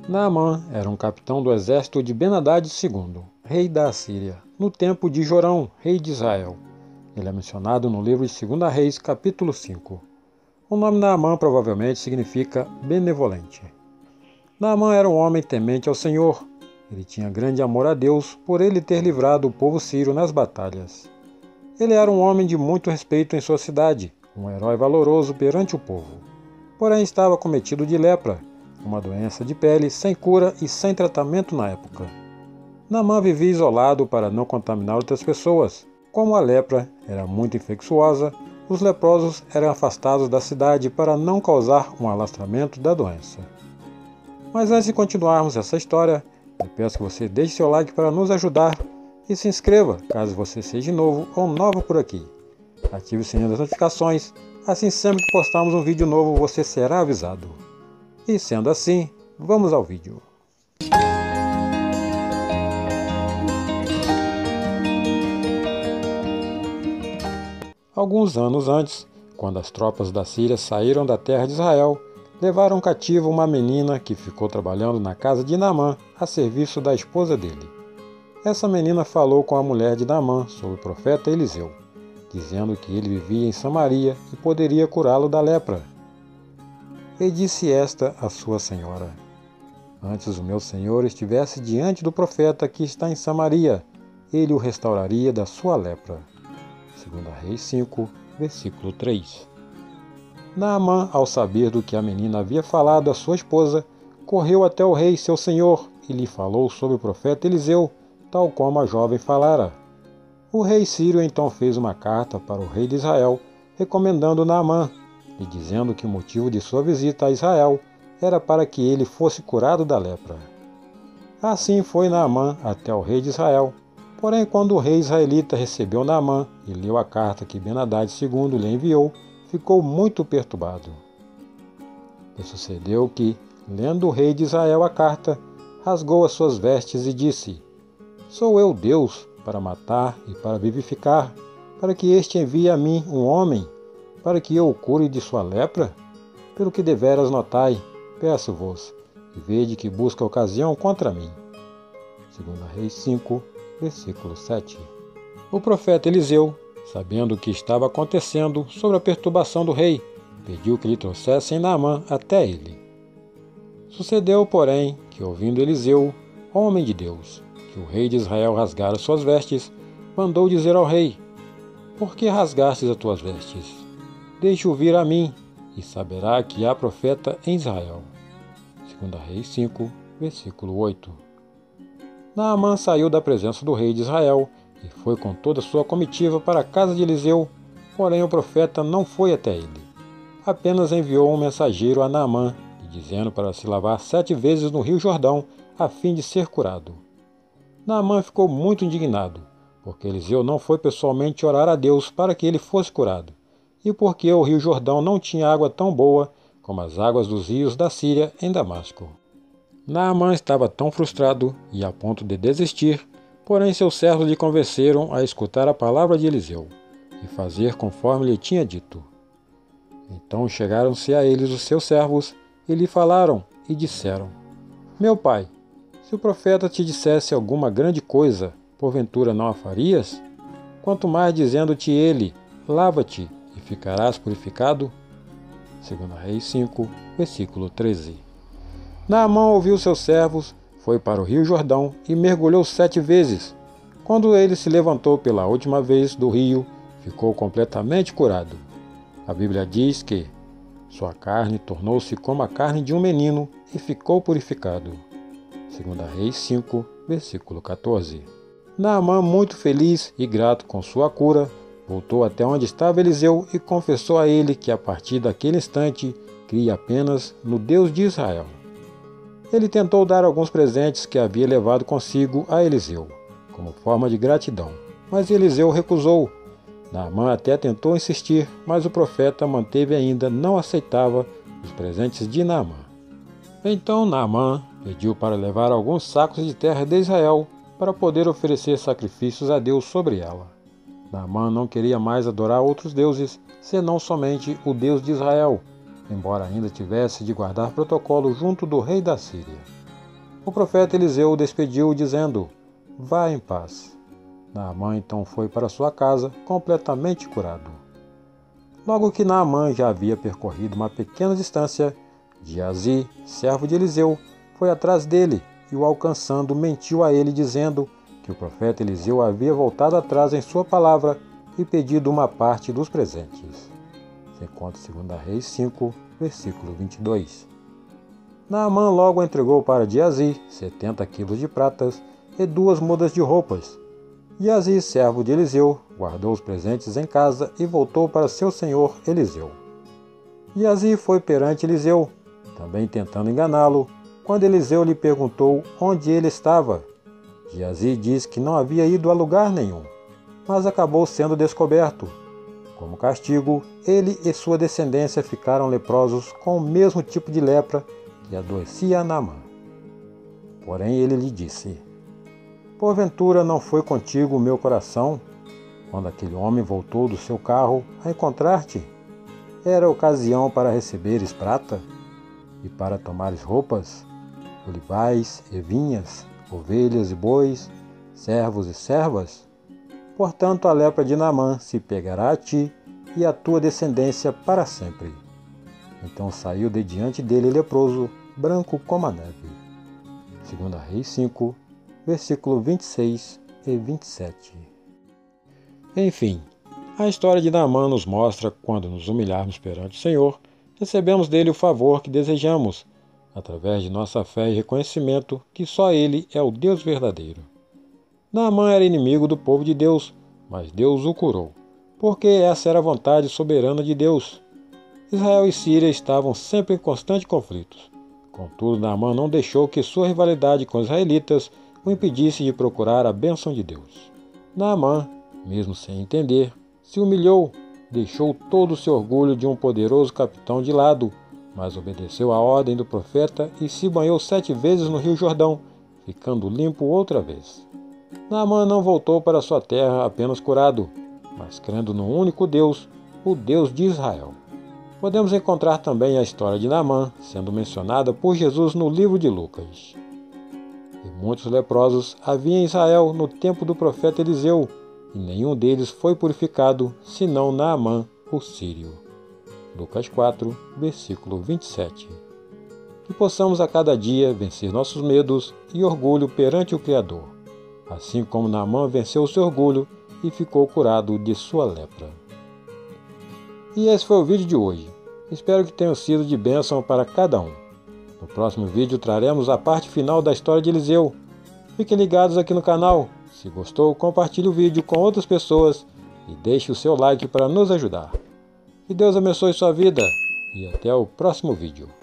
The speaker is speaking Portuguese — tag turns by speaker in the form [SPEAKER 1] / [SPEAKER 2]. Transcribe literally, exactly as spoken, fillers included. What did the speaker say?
[SPEAKER 1] Naamã era um capitão do exército de Ben-Hadad segundo, rei da Assíria, no tempo de Jorão, rei de Israel. Ele é mencionado no livro de Segunda Reis, capítulo cinco. O nome Naamã provavelmente significa benevolente. Naamã era um homem temente ao Senhor. Ele tinha grande amor a Deus por ele ter livrado o povo sírio nas batalhas. Ele era um homem de muito respeito em sua cidade, um herói valoroso perante o povo. Porém estava cometido de lepra, uma doença de pele sem cura e sem tratamento na época. Naamã vivia isolado para não contaminar outras pessoas. Como a lepra era muito infecciosa, os leprosos eram afastados da cidade para não causar um alastramento da doença. Mas antes de continuarmos essa história, eu peço que você deixe seu like para nos ajudar e se inscreva caso você seja novo ou nova por aqui. Ative o sininho das notificações, assim sempre que postarmos um vídeo novo você será avisado. E sendo assim, vamos ao vídeo. Alguns anos antes, quando as tropas da Síria saíram da terra de Israel, levaram cativa uma menina que ficou trabalhando na casa de Naamã a serviço da esposa dele. Essa menina falou com a mulher de Naamã sobre o profeta Eliseu, dizendo que ele vivia em Samaria e poderia curá-lo da lepra. E disse esta à sua senhora: Antes o meu senhor estivesse diante do profeta que está em Samaria, ele o restauraria da sua lepra. Segunda Reis cinco, versículo três. Naamã, ao saber do que a menina havia falado à sua esposa, correu até o rei, seu senhor, e lhe falou sobre o profeta Eliseu, tal como a jovem falara. O rei sírio então fez uma carta para o rei de Israel, recomendando Naamã, e dizendo que o motivo de sua visita a Israel era para que ele fosse curado da lepra. Assim foi Naamã até o rei de Israel. Porém, quando o rei israelita recebeu Naamã e leu a carta que Ben-Hadad segundo lhe enviou, ficou muito perturbado. E sucedeu que, lendo o rei de Israel a carta, rasgou as suas vestes e disse: Sou eu Deus para matar e para vivificar, para que este envie a mim um homem, para que eu o cure de sua lepra? Pelo que deveras notai, peço-vos, e vede que busca ocasião contra mim. Segunda Reis cinco, versículo sete. O profeta Eliseu, sabendo o que estava acontecendo sobre a perturbação do rei, pediu que lhe trouxessem Naamã até ele. Sucedeu, porém, que ouvindo Eliseu, homem de Deus, que o rei de Israel rasgara suas vestes, mandou dizer ao rei: Por que rasgastes as tuas vestes? Deixe-o vir a mim, e saberá que há profeta em Israel. Segunda Reis cinco, versículo oito. Naamã saiu da presença do rei de Israel e foi com toda a sua comitiva para a casa de Eliseu, porém o profeta não foi até ele. Apenas enviou um mensageiro a Naamã, lhe dizendo para se lavar sete vezes no rio Jordão, a fim de ser curado. Naamã ficou muito indignado, porque Eliseu não foi pessoalmente orar a Deus para que ele fosse curado, e porque o rio Jordão não tinha água tão boa como as águas dos rios da Síria em Damasco. Naamã estava tão frustrado e a ponto de desistir, porém seus servos lhe convenceram a escutar a palavra de Eliseu e fazer conforme lhe tinha dito. Então chegaram-se a eles os seus servos e lhe falaram e disseram: Meu pai, se o profeta te dissesse alguma grande coisa, porventura não a farias? Quanto mais dizendo-te ele: Lava-te e ficarás purificado? Segunda Reis cinco, versículo treze. Naamã ouviu seus servos, foi para o rio Jordão e mergulhou sete vezes. Quando ele se levantou pela última vez do rio, ficou completamente curado. A Bíblia diz que sua carne tornou-se como a carne de um menino e ficou purificado. Segunda Reis cinco, versículo quatorze. Naamã, muito feliz e grato com sua cura, voltou até onde estava Eliseu e confessou a ele que a partir daquele instante cria apenas no Deus de Israel. Ele tentou dar alguns presentes que havia levado consigo a Eliseu, como forma de gratidão, mas Eliseu recusou. Naamã até tentou insistir, mas o profeta manteve ainda não aceitava os presentes de Naamã. Então Naamã pediu para levar alguns sacos de terra de Israel para poder oferecer sacrifícios a Deus sobre ela. Naamã não queria mais adorar outros deuses, senão somente o Deus de Israel, embora ainda tivesse de guardar protocolo junto do rei da Síria. O profeta Eliseu o despediu, dizendo: vá em paz. Naamã então foi para sua casa, completamente curado. Logo que Naamã já havia percorrido uma pequena distância, Geazi, servo de Eliseu, foi atrás dele e, o alcançando, mentiu a ele, dizendo que o profeta Eliseu havia voltado atrás em sua palavra e pedido uma parte dos presentes. Se encontra em segunda Reis cinco, versículo vinte e dois. Naamã logo entregou para Geazi setenta quilos de pratas e duas mudas de roupas. Geazi, servo de Eliseu, guardou os presentes em casa e voltou para seu senhor Eliseu. Geazi foi perante Eliseu, também tentando enganá-lo, quando Eliseu lhe perguntou onde ele estava. Geazi disse que não havia ido a lugar nenhum, mas acabou sendo descoberto. Como castigo, ele e sua descendência ficaram leprosos com o mesmo tipo de lepra que adoecia Naamã. Porém ele lhe disse: porventura não foi contigo o meu coração, quando aquele homem voltou do seu carro a encontrar-te? Era ocasião para receberes prata e para tomares roupas, olivais e vinhas, ovelhas e bois, servos e servas? Portanto, a lepra de Naamã se pegará a ti e a tua descendência para sempre. Então saiu de diante dele leproso, branco como a neve. segunda Reis cinco, versículo vinte e seis e vinte e sete. Enfim, a história de Naamã nos mostra quando nos humilharmos perante o Senhor, recebemos dele o favor que desejamos, através de nossa fé e reconhecimento que só ele é o Deus verdadeiro. Naamã era inimigo do povo de Deus, mas Deus o curou, porque essa era a vontade soberana de Deus. Israel e Síria estavam sempre em constante conflito. Contudo, Naamã não deixou que sua rivalidade com os israelitas o impedisse de procurar a bênção de Deus. Naamã, mesmo sem entender, se humilhou, deixou todo o seu orgulho de um poderoso capitão de lado, mas obedeceu à ordem do profeta e se banhou sete vezes no rio Jordão, ficando limpo outra vez. Naamã não voltou para sua terra apenas curado, mas crendo no único Deus, o Deus de Israel. Podemos encontrar também a história de Naamã sendo mencionada por Jesus no livro de Lucas. E muitos leprosos havia em Israel no tempo do profeta Eliseu, e nenhum deles foi purificado, senão Naamã, o sírio. Lucas quatro, versículo vinte e sete. Que possamos a cada dia vencer nossos medos e orgulho perante o Criador, assim como Naamã venceu o seu orgulho e ficou curado de sua lepra. E esse foi o vídeo de hoje. Espero que tenha sido de bênção para cada um. No próximo vídeo traremos a parte final da história de Eliseu. Fiquem ligados aqui no canal. Se gostou, compartilhe o vídeo com outras pessoas e deixe o seu like para nos ajudar. Que Deus abençoe sua vida e até o próximo vídeo.